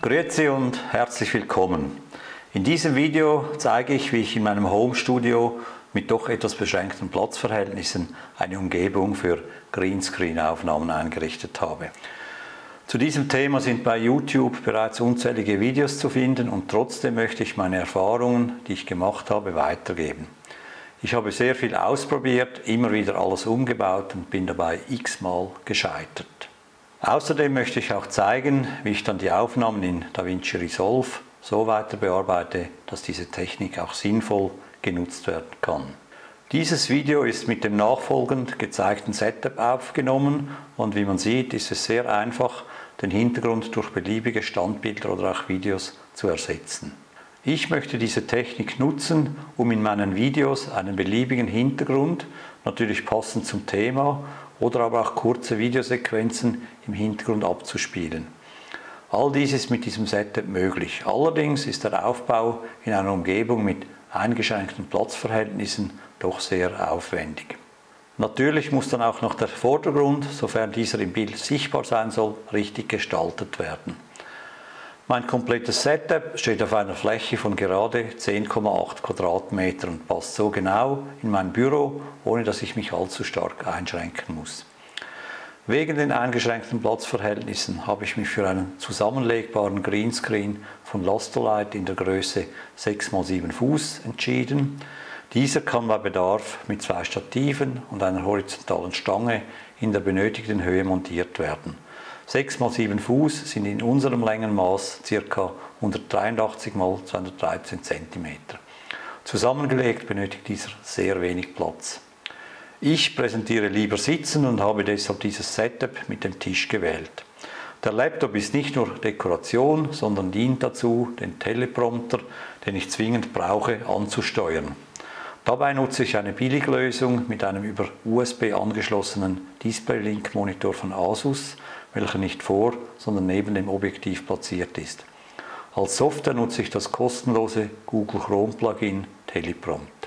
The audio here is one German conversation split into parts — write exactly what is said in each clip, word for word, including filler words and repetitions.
Grüezi und herzlich willkommen. In diesem Video zeige ich, wie ich in meinem Homestudio mit doch etwas beschränkten Platzverhältnissen eine Umgebung für Greenscreen-Aufnahmen eingerichtet habe. Zu diesem Thema sind bei YouTube bereits unzählige Videos zu finden und trotzdem möchte ich meine Erfahrungen, die ich gemacht habe, weitergeben. Ich habe sehr viel ausprobiert, immer wieder alles umgebaut und bin dabei x-mal gescheitert. Außerdem möchte ich auch zeigen, wie ich dann die Aufnahmen in DaVinci Resolve so weiter bearbeite, dass diese Technik auch sinnvoll genutzt werden kann. Dieses Video ist mit dem nachfolgend gezeigten Setup aufgenommen und wie man sieht, ist es sehr einfach, den Hintergrund durch beliebige Standbilder oder auch Videos zu ersetzen. Ich möchte diese Technik nutzen, um in meinen Videos einen beliebigen Hintergrund, natürlich passend zum Thema, oder aber auch kurze Videosequenzen im Hintergrund abzuspielen. All dies ist mit diesem Setup möglich. Allerdings ist der Aufbau in einer Umgebung mit eingeschränkten Platzverhältnissen doch sehr aufwendig. Natürlich muss dann auch noch der Vordergrund, sofern dieser im Bild sichtbar sein soll, richtig gestaltet werden. Mein komplettes Setup steht auf einer Fläche von gerade zehn Komma acht Quadratmetern und passt so genau in mein Büro, ohne dass ich mich allzu stark einschränken muss. Wegen den eingeschränkten Platzverhältnissen habe ich mich für einen zusammenlegbaren Greenscreen von Lastolite in der Größe sechs mal sieben Fuß entschieden. Dieser kann bei Bedarf mit zwei Stativen und einer horizontalen Stange in der benötigten Höhe montiert werden. sechs mal sieben Fuß sind in unserem Längenmaß ca. hundertdreiundachtzig mal zweihundertdreizehn Zentimeter. Zusammengelegt benötigt dieser sehr wenig Platz. Ich präsentiere lieber sitzend und habe deshalb dieses Setup mit dem Tisch gewählt. Der Laptop ist nicht nur Dekoration, sondern dient dazu, den Teleprompter, den ich zwingend brauche, anzusteuern. Dabei nutze ich eine Billiglösung mit einem über U S B angeschlossenen Display-Link-Monitor von Asus, welcher nicht vor, sondern neben dem Objektiv platziert ist. Als Software nutze ich das kostenlose Google Chrome Plugin Teleprompt.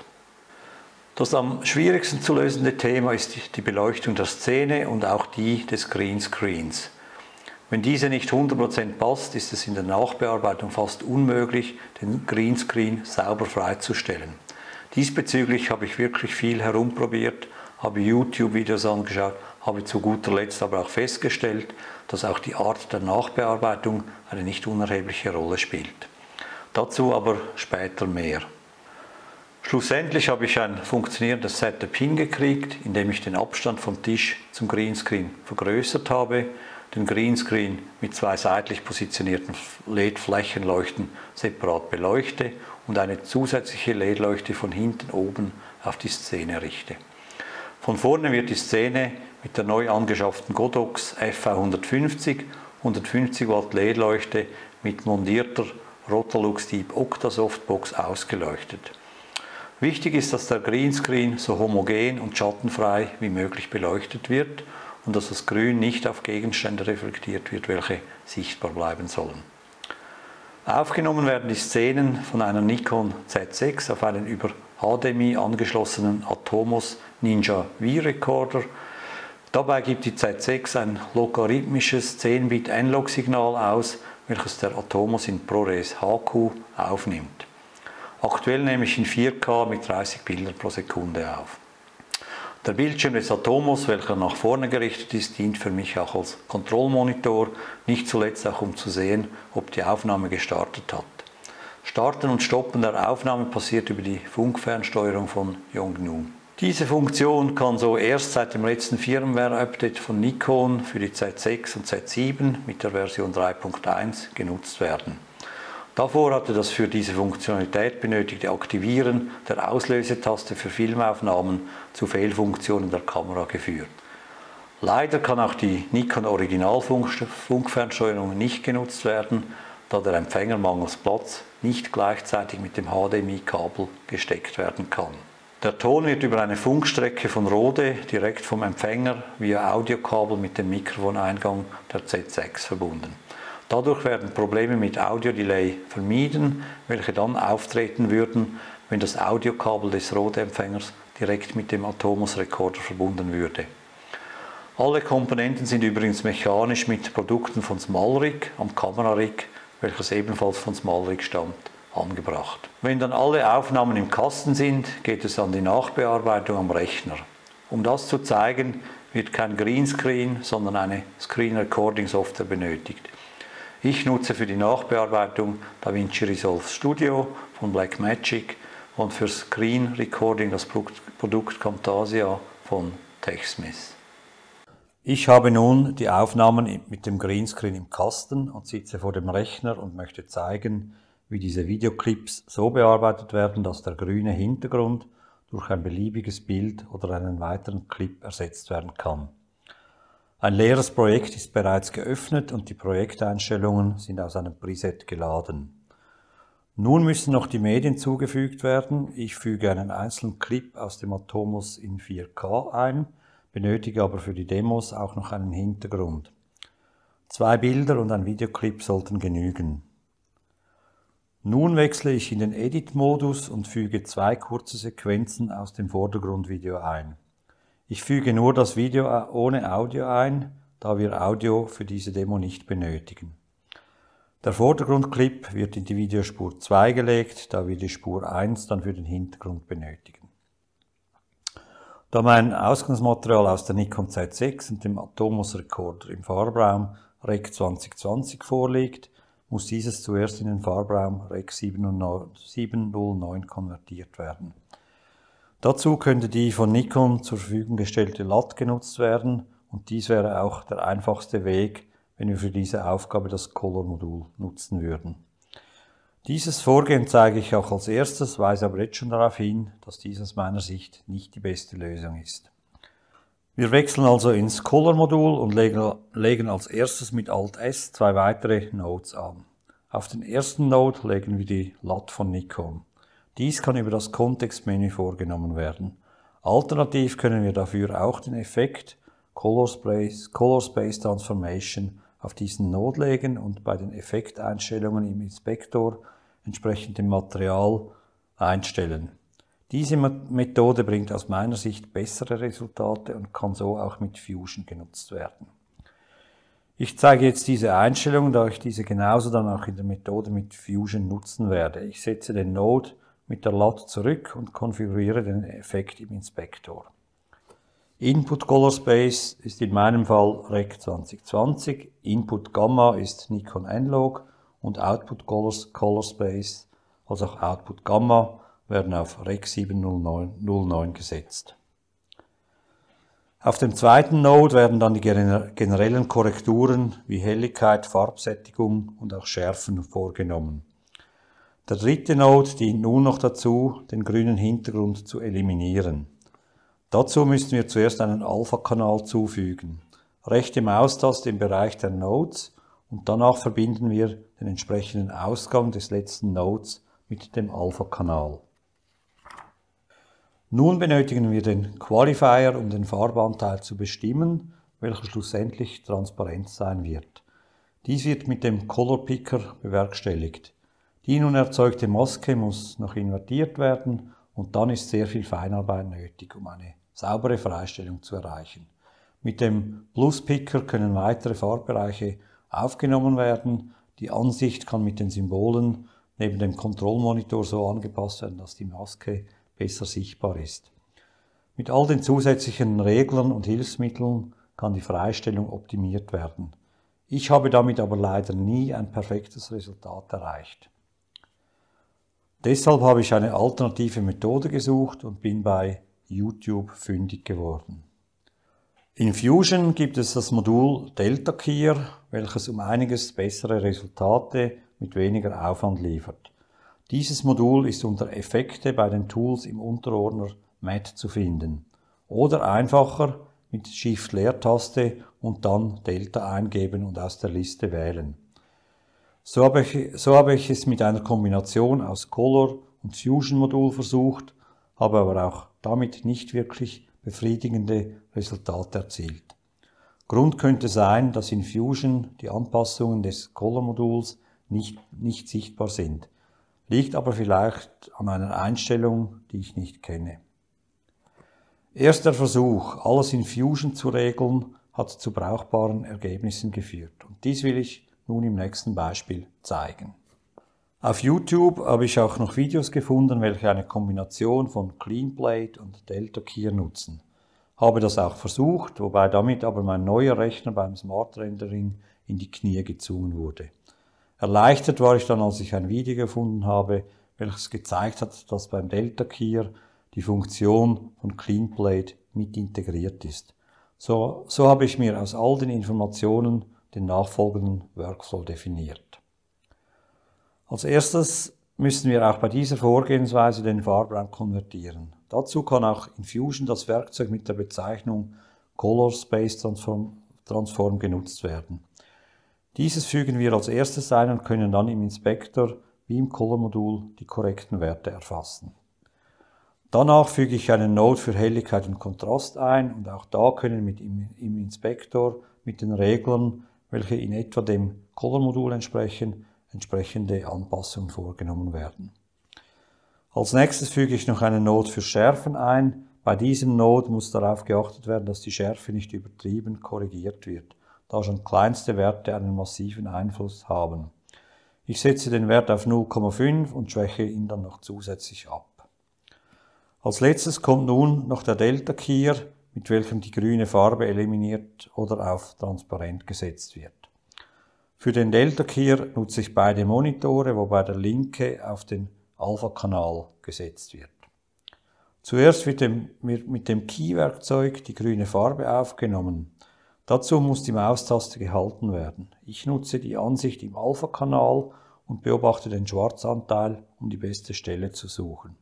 Das am schwierigsten zu lösende Thema ist die Beleuchtung der Szene und auch die des Greenscreens. Wenn diese nicht hundert Prozent passt, ist es in der Nachbearbeitung fast unmöglich, den Greenscreen sauber freizustellen. Diesbezüglich habe ich wirklich viel herumprobiert, habe YouTube-Videos angeschaut, habe zu guter Letzt aber auch festgestellt, dass auch die Art der Nachbearbeitung eine nicht unerhebliche Rolle spielt. Dazu aber später mehr. Schlussendlich habe ich ein funktionierendes Setup hingekriegt, indem ich den Abstand vom Tisch zum Greenscreen vergrößert habe, den Greenscreen mit zwei seitlich positionierten L E D-Flächenleuchten separat beleuchte und eine zusätzliche L E D-Leuchte von hinten oben auf die Szene richte. Von vorne wird die Szene mit der neu angeschafften Godox F V hundertfünfzig, hundertfünfzig Watt L E D-Leuchte mit montierter Rotalux Deep Octa-Softbox ausgeleuchtet. Wichtig ist, dass der Greenscreen so homogen und schattenfrei wie möglich beleuchtet wird und dass das Grün nicht auf Gegenstände reflektiert wird, welche sichtbar bleiben sollen. Aufgenommen werden die Szenen von einer Nikon Z sechs auf einen über H D M I angeschlossenen Atomos Ninja V-Recorder. Dabei gibt die Z sechs ein logarithmisches zehn Bit Analog-Signal aus, welches der Atomos in ProRes H Q aufnimmt. Aktuell nehme ich in vier K mit dreißig Bildern pro Sekunde auf. Der Bildschirm des Atomos, welcher nach vorne gerichtet ist, dient für mich auch als Kontrollmonitor, nicht zuletzt auch um zu sehen, ob die Aufnahme gestartet hat. Starten und Stoppen der Aufnahme passiert über die Funkfernsteuerung von Yongnuo. Diese Funktion kann so erst seit dem letzten Firmware-Update von Nikon für die Z sechs und Z sieben mit der Version drei Punkt eins genutzt werden. Davor hatte das für diese Funktionalität benötigte Aktivieren der Auslösetaste für Filmaufnahmen zu Fehlfunktionen der Kamera geführt. Leider kann auch die Nikon Original-Funkfernsteuerung nicht genutzt werden, da der Empfänger mangels Platz nicht gleichzeitig mit dem H D M I-Kabel gesteckt werden kann. Der Ton wird über eine Funkstrecke von Rode direkt vom Empfänger via Audiokabel mit dem Mikrofoneingang der Z sechs verbunden. Dadurch werden Probleme mit Audio-Delay vermieden, welche dann auftreten würden, wenn das Audiokabel des Rode-Empfängers direkt mit dem Atomos-Rekorder verbunden würde. Alle Komponenten sind übrigens mechanisch mit Produkten von Smalrig am Kamerarig welches ebenfalls von SmallRig stammt, angebracht. Wenn dann alle Aufnahmen im Kasten sind, geht es an die Nachbearbeitung am Rechner. Um das zu zeigen, wird kein Greenscreen, sondern eine Screen Recording Software benötigt. Ich nutze für die Nachbearbeitung DaVinci Resolve Studio von Blackmagic und für Screen Recording das Produkt Camtasia von TechSmith. Ich habe nun die Aufnahmen mit dem Greenscreen im Kasten und sitze vor dem Rechner und möchte zeigen, wie diese Videoclips so bearbeitet werden, dass der grüne Hintergrund durch ein beliebiges Bild oder einen weiteren Clip ersetzt werden kann. Ein leeres Projekt ist bereits geöffnet und die Projekteinstellungen sind aus einem Preset geladen. Nun müssen noch die Medien zugefügt werden. Ich füge einen einzelnen Clip aus dem Atomos in vier K ein, benötige aber für die Demos auch noch einen Hintergrund. Zwei Bilder und ein Videoclip sollten genügen. Nun wechsle ich in den Edit-Modus und füge zwei kurze Sequenzen aus dem Vordergrundvideo ein. Ich füge nur das Video ohne Audio ein, da wir Audio für diese Demo nicht benötigen. Der Vordergrundclip wird in die Videospur zwei gelegt, da wir die Spur eins dann für den Hintergrund benötigen. Da mein Ausgangsmaterial aus der Nikon Z sechs und dem Atomos Recorder im Farbraum Rec zwanzig zwanzig vorliegt, muss dieses zuerst in den Farbraum Rec siebenhundertneun konvertiert werden. Dazu könnte die von Nikon zur Verfügung gestellte L A T genutzt werden und dies wäre auch der einfachste Weg, wenn wir für diese Aufgabe das Color-Modul nutzen würden. Dieses Vorgehen zeige ich auch als erstes, weise aber jetzt schon darauf hin, dass dies aus meiner Sicht nicht die beste Lösung ist. Wir wechseln also ins Color-Modul und legen, legen als erstes mit Alt S zwei weitere Nodes an. Auf den ersten Node legen wir die L A T von Nikon. Dies kann über das Kontextmenü vorgenommen werden. Alternativ können wir dafür auch den Effekt Color Space, Color Space Transformation auf diesen Node legen und bei den Effekteinstellungen im Inspektor entsprechend dem Material einstellen. Diese Methode bringt aus meiner Sicht bessere Resultate und kann so auch mit Fusion genutzt werden. Ich zeige jetzt diese Einstellung, da ich diese genauso dann auch in der Methode mit Fusion nutzen werde. Ich setze den Node mit der L A T zurück und konfiguriere den Effekt im Inspektor. Input Color Space ist in meinem Fall Rec zwanzig zwanzig, Input Gamma ist Nikon N-Log und Output Color Space, also auch Output Gamma, werden auf Rec siebentausendneun gesetzt. Auf dem zweiten Node werden dann die generellen Korrekturen wie Helligkeit, Farbsättigung und auch Schärfen vorgenommen. Der dritte Node dient nun noch dazu, den grünen Hintergrund zu eliminieren. Dazu müssen wir zuerst einen Alpha-Kanal zufügen. Rechte Maustaste im Bereich der Nodes und danach verbinden wir den entsprechenden Ausgang des letzten Nodes mit dem Alpha-Kanal. Nun benötigen wir den Qualifier, um den Farbanteil zu bestimmen, welcher schlussendlich transparent sein wird. Dies wird mit dem Color Picker bewerkstelligt. Die nun erzeugte Maske muss noch invertiert werden und dann ist sehr viel Feinarbeit nötig, um eine saubere Freistellung zu erreichen. Mit dem Plus Picker können weitere Farbbereiche aufgenommen werden. Die Ansicht kann mit den Symbolen neben dem Kontrollmonitor so angepasst werden, dass die Maske besser sichtbar ist. Mit all den zusätzlichen Reglern und Hilfsmitteln kann die Freistellung optimiert werden. Ich habe damit aber leider nie ein perfektes Resultat erreicht. Deshalb habe ich eine alternative Methode gesucht und bin bei YouTube fündig geworden. In Fusion gibt es das Modul Delta Keyer, welches um einiges bessere Resultate mit weniger Aufwand liefert. Dieses Modul ist unter Effekte bei den Tools im Unterordner Matte zu finden. Oder einfacher mit Shift-Leertaste und dann Delta eingeben und aus der Liste wählen. So habe ich, so habe ich es mit einer Kombination aus Color und Fusion-Modul versucht, habe aber auch damit nicht wirklich befriedigende Resultate erzielt. Grund könnte sein, dass in Fusion die Anpassungen des Color-Moduls nicht, nicht sichtbar sind. Liegt aber vielleicht an einer Einstellung, die ich nicht kenne. Erst der Versuch, alles in Fusion zu regeln, hat zu brauchbaren Ergebnissen geführt. Und dies will ich nun im nächsten Beispiel zeigen. Auf YouTube habe ich auch noch Videos gefunden, welche eine Kombination von CleanPlate und Delta Keyer nutzen. Habe das auch versucht, wobei damit aber mein neuer Rechner beim Smart Rendering in die Knie gezwungen wurde. Erleichtert war ich dann, als ich ein Video gefunden habe, welches gezeigt hat, dass beim Delta Keyer die Funktion von CleanPlate mit integriert ist. So, so habe ich mir aus all den Informationen den nachfolgenden Workflow definiert. Als erstes müssen wir auch bei dieser Vorgehensweise den Farbraum konvertieren. Dazu kann auch Infusion, das Werkzeug mit der Bezeichnung Color Space Transform, Transform genutzt werden. Dieses fügen wir als erstes ein und können dann im Inspektor wie im Color-Modul die korrekten Werte erfassen. Danach füge ich einen Node für Helligkeit und Kontrast ein und auch da können mit im, im Inspektor mit den Reglern, welche in etwa dem Color-Modul entsprechen, entsprechende Anpassungen vorgenommen werden. Als nächstes füge ich noch einen Node für Schärfen ein. Bei diesem Node muss darauf geachtet werden, dass die Schärfe nicht übertrieben korrigiert wird, da schon kleinste Werte einen massiven Einfluss haben. Ich setze den Wert auf null Komma fünf und schwäche ihn dann noch zusätzlich ab. Als letztes kommt nun noch der Delta Keyer, mit welchem die grüne Farbe eliminiert oder auf transparent gesetzt wird. Für den Delta Keyer nutze ich beide Monitore, wobei der linke auf den Alpha-Kanal gesetzt wird. Zuerst wird dem, mit dem Key-Werkzeug die grüne Farbe aufgenommen. Dazu muss die Maustaste gehalten werden. Ich nutze die Ansicht im Alpha-Kanal und beobachte den Schwarzanteil, um die beste Stelle zu suchen.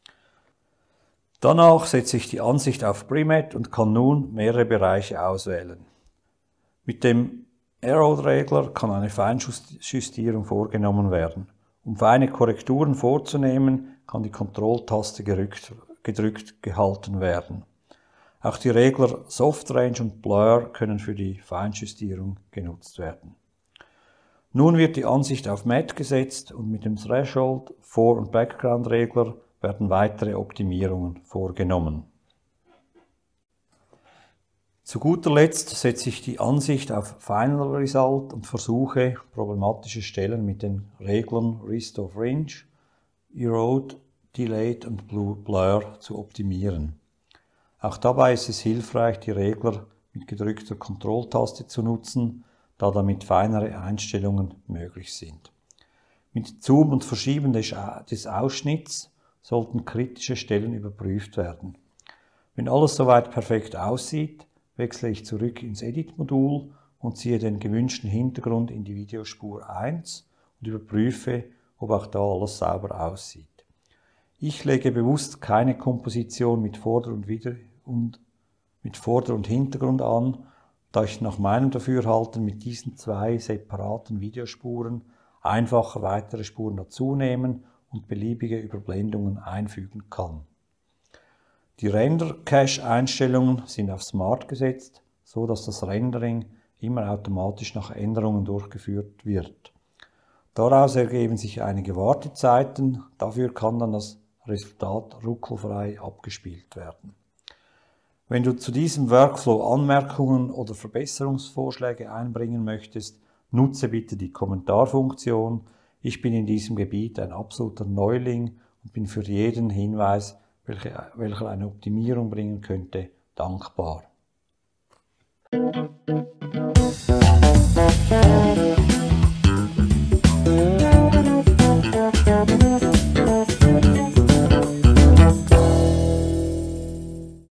Danach setze ich die Ansicht auf Premat und kann nun mehrere Bereiche auswählen. Mit dem Arrow-Regler kann eine Feinjustierung vorgenommen werden. Um feine Korrekturen vorzunehmen, kann die Kontrolltaste gedrückt, gedrückt gehalten werden. Auch die Regler Soft Range und Blur können für die Feinjustierung genutzt werden. Nun wird die Ansicht auf Matte gesetzt und mit dem Threshold, Fore- und Background-Regler werden weitere Optimierungen vorgenommen. Zu guter Letzt setze ich die Ansicht auf Final Result und versuche, problematische Stellen mit den Reglern Restore Fringe, Erode, Delete und Blur zu optimieren. Auch dabei ist es hilfreich, die Regler mit gedrückter Kontrolltaste zu nutzen, da damit feinere Einstellungen möglich sind. Mit Zoom und Verschieben des Ausschnitts sollten kritische Stellen überprüft werden. Wenn alles soweit perfekt aussieht, wechsle ich zurück ins Edit-Modul und ziehe den gewünschten Hintergrund in die Videospur eins und überprüfe, ob auch da alles sauber aussieht. Ich lege bewusst keine Komposition mit Vorder- und, Wider- und, mit Vorder- und Hintergrund an, da ich nach meinem Dafürhalten mit diesen zwei separaten Videospuren einfacher weitere Spuren dazunehmen und beliebige Überblendungen einfügen kann. Die Render-Cache-Einstellungen sind auf Smart gesetzt, so dass das Rendering immer automatisch nach Änderungen durchgeführt wird. Daraus ergeben sich einige Wartezeiten, dafür kann dann das Resultat ruckelfrei abgespielt werden. Wenn du zu diesem Workflow Anmerkungen oder Verbesserungsvorschläge einbringen möchtest, nutze bitte die Kommentarfunktion. Ich bin in diesem Gebiet ein absoluter Neuling und bin für jeden Hinweis, welcher eine Optimierung bringen könnte, dankbar.